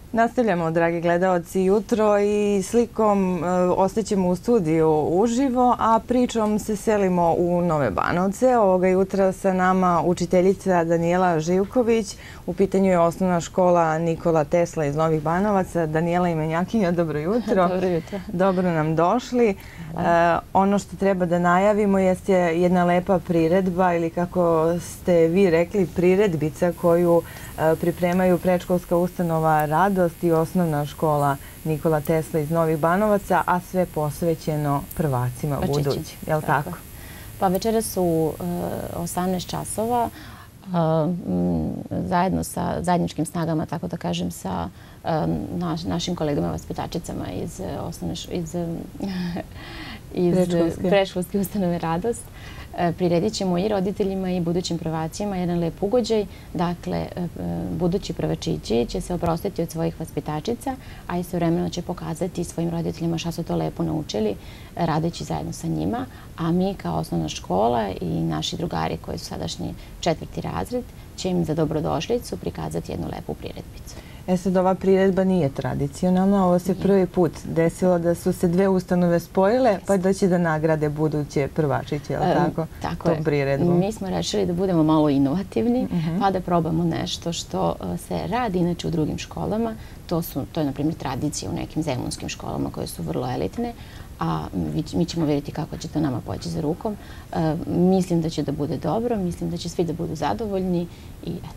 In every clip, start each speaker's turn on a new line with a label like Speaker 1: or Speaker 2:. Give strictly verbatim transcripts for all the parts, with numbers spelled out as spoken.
Speaker 1: Nastavljamo, dragi gledalci, jutro i slikom ostaćemo u studiju uživo, a pričom se selimo u Nove Banovce. Ovoga jutra sa nama učiteljica Danijela Živković. U pitanju je osnovna škola Nikola Tesla iz Novih Banovaca. Danijela Imenjakinja, dobro jutro.
Speaker 2: Dobro jutro.
Speaker 1: Dobro nam došli. Ono što treba da najavimo jeste jedna lepa priredba ili kako ste vi rekli priredbica koju pripremaju predškolska ustanova Radost i osnovna škola Nikola Tesla iz Novih Banovaca, a sve posvećeno prvacima budući. Je li tako?
Speaker 2: Pa večera su osamnaest časova zajedno sa zajedničkim snagama, tako da kažem, sa našim kolegama vaspitačicama iz predškolske ustanove Radost. Priredit ćemo i roditeljima i budućim prvacima jedan lep ugođaj. Dakle, budući prvačići će se oprostiti od svojih vaspitačica, a istovremeno će pokazati svojim roditeljima šta su to lepo naučili radeći zajedno sa njima. A mi kao osnovna škola i naši drugari koji su sadašnji četvrti razred će im za dobrodošlicu prikazati jednu lepu priredbicu.
Speaker 1: E sad, ova priredba nije tradicionalna. Ovo se prvi put desilo da su se dve ustanove spojile, pa da će da nagrade buduće prvačiće, je li tako?
Speaker 2: Tako je. Mi smo rešili da budemo malo inovativni, pa da probamo nešto što se radi inače u drugim školama. To je, na primjer, tradicija u nekim zemunskim školama koje su vrlo elitne, a mi ćemo vidjeti kako će to nama poći za rukom. Mislim da će da bude dobro, mislim da će svi da budu zadovoljni i eto.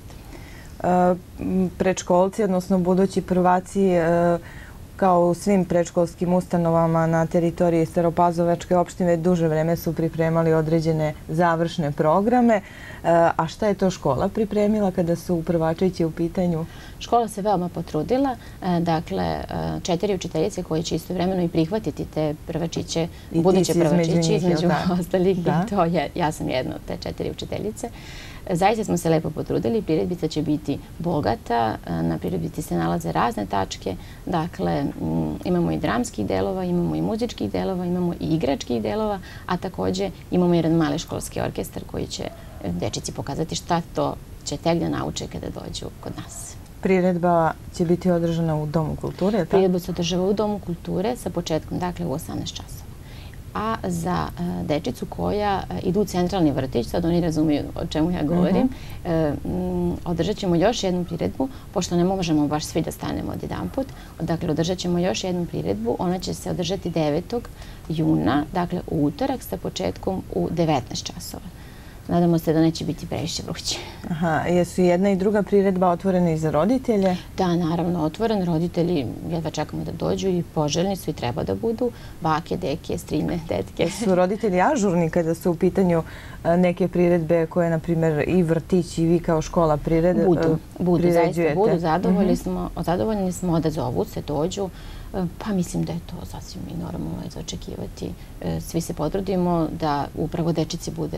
Speaker 1: Predškolci, odnosno budući prvaci, kao u svim predškolskim ustanovama na teritoriji Staropazovačke opštine, duže vreme su pripremali određene završne programe. A šta je to škola pripremila kada su prvačići u pitanju?
Speaker 2: Škola se veoma potrudila. Dakle, četiri učiteljice koje će istovremeno i prihvatiti te prvačiće, buduće prvačiće između ostalih. Ja sam jedna od te četiri učiteljice. Zaista smo se lepo potrudili. Priredbica će biti bogata. Na priredbici se nalaze razne tačke. Dakle, imamo i dramskih delova, imamo i muzičkih delova, imamo i igračkih delova, a također imamo jedan mali školski orkestar koji će dečici pokazati šta to će tek da nauče kada dođu kod nas.
Speaker 1: Priredba će biti održana u Domu kulture?
Speaker 2: Priredba se održava u Domu kulture sa početkom, dakle, u osamnaest časova. A za dečicu koja idu u centralni vrtić, sad oni razumiju o čemu ja govorim, održat ćemo još jednu priredbu, pošto ne možemo baš svi da stanemo od jedan put. Dakle, održat ćemo još jednu priredbu. Ona će se održati devetog juna, dakle u utorak sa početkom u devetnaest časova. Nadamo se da neće biti previše vruće.
Speaker 1: Aha, jesu jedna i druga priredba otvorene i za roditelje?
Speaker 2: Da, naravno, otvoren. Roditelji jedva čekamo da dođu i poželjni su i treba da budu. Bake, deke, strine, tetke.
Speaker 1: Su roditelji ažurni kada su u pitanju neke priredbe koje, na primjer, i vrtić i vi kao škola priređujete?
Speaker 2: Budu, budu, zaista budu. Zadovoljni smo, odazovu se, dođu. Pa mislim da je to sasvim i normalno za očekivati. Svi se potrudimo da upravo dečici bude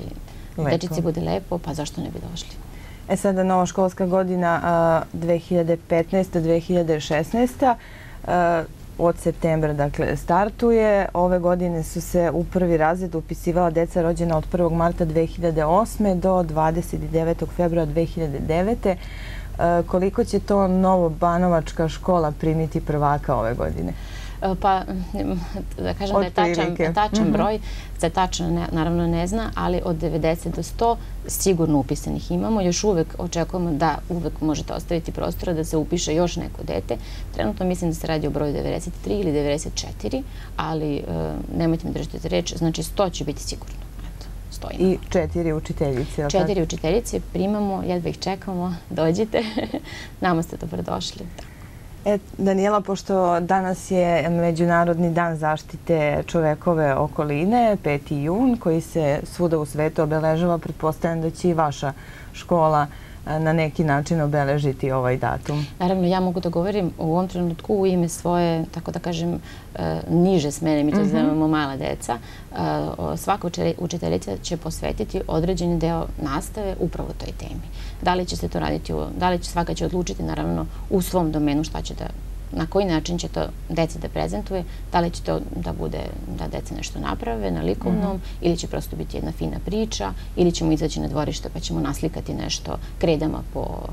Speaker 2: lepo, pa zašto ne bi došli?
Speaker 1: E sada nova školska godina dve hiljade petnaesta dve hiljade šesnaesta od septembra, dakle, startuje. Ove godine su se u prvi razred upisivala deca rođena od prvog marta dve hiljade osme do dvadeset devetog februara dve hiljade devete. Koliko će to Novobanovačka škola primiti prvaka ove godine?
Speaker 2: Pa, da kažem da je tačan broj, se tačno naravno ne zna, ali od devedeset do sto sigurno upisanih imamo. Još uvek očekujemo da uvek možete ostaviti prostora da se upiše još neko dete. Trenutno mislim da se radi o broju devedeset tri ili devedeset četiri, ali nemojte mi držati za reč, znači sto će biti sigurno.
Speaker 1: I četiri učiteljice.
Speaker 2: Četiri učiteljice primamo, jedva ih čekamo, dođite, nama ste dobrodošli.
Speaker 1: Danijela, pošto danas je Međunarodni dan zaštite čovekove okoline, peti jun, koji se svuda u svetu obeležava, pretpostavljam da će i vaša škola na neki način obeležiti ovaj datum.
Speaker 2: Naravno, ja mogu da govorim u ovom trenutku u ime svoje, tako da kažem, niže smene, mi to zovemo mala deca. Svaka učiteljica će posvetiti određeni deo nastave upravo toj temi. Da li će se to raditi, da li će svaka će odlučiti, naravno, u svom domenu šta će da, na koji način će to deci da prezentuje, da li će to da bude da deca nešto naprave na likovnom ili će prosto biti jedna fina priča ili ćemo izaći na dvorište pa ćemo naslikati nešto kredama po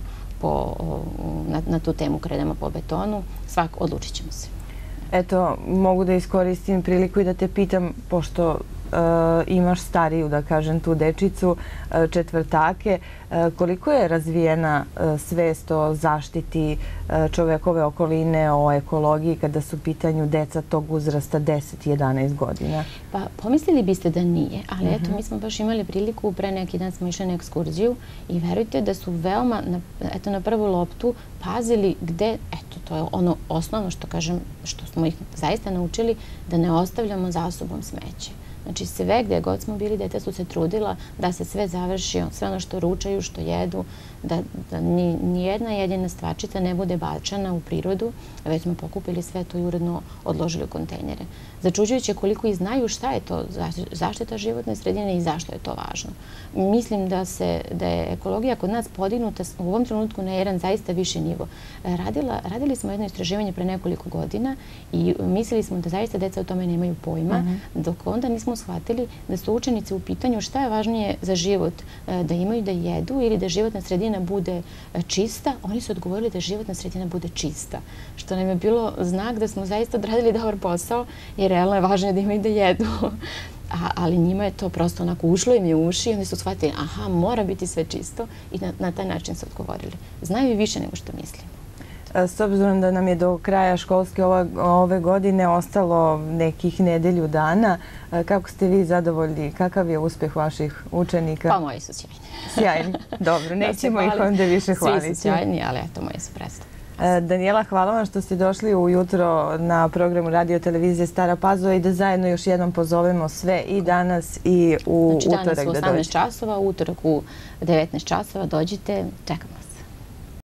Speaker 2: na tu temu krenemo po betonu, svak odlučit ćemo se.
Speaker 1: Eto, mogu da iskoristim priliku i da te pitam, pošto imaš stariju, da kažem, tu dečicu, četvrtake, koliko je razvijena svest o zaštiti čovekove okoline, o ekologiji kada su u pitanju deca tog uzrasta deset jedanaest godina?
Speaker 2: Pa pomislili biste da nije, ali eto, mi smo baš imali priliku, pre neki dan smo išli na ekskurziju i verujte da su veoma, eto, na prvu loptu pazili gde, eto, to je ono osnovno što kažem, što smo ih zaista naučili, da ne ostavljamo za sobom smeće. Znači sve gdje god smo bili, djeca su se trudila da se sve završi, sve ono što ručaju, što jedu, da nijedna jedina stvarčica ne bude bačana u prirodu, već smo pokupili sve to i uredno odložili u kontejnere. Začuđujuće koliko i znaju šta je to zaštita životne sredine i zašto je to važno. Mislim da je ekologija kod nas podignuta u ovom trenutku na jedan zaista viši nivo. Radili smo jedno istraživanje pre nekoliko godina i mislili smo da zaista deca o tome nemaju pojma, dok onda nismo shvatili da su učenici u pitanju šta je važnije za život, da imaju da jedu ili da životna sredina bude čista. Oni su odgovorili da životna sredina bude čista, što nam je bilo znak da smo zaista odradili dobar posao, jer realno je važnije da imaju da jedu. Ali njima je to prosto onako ušlo im je u uši i oni su shvatili, aha, mora biti sve čisto i na taj način su odgovorili. Znaju i više nego što mislimo.
Speaker 1: S obzirom da nam je do kraja školske ove godine ostalo nekih nedelju dana, kako ste vi zadovoljni? Kakav je uspeh vaših učenika?
Speaker 2: Pa moji su sjajni.
Speaker 1: Sjajni, dobro. Nećemo ih onda više hvaliti.
Speaker 2: Svi su sjajni, ali eto, moji su predstavni.
Speaker 1: Danijela, hvala vam što ste došli ujutro na programu radio televizije Stara Pazova i da zajedno još jednom pozovemo sve i danas i u utorak da dođete.
Speaker 2: Znači danas u osamnaest časova, utorak u devetnaest časova, dođite, čekamo vas.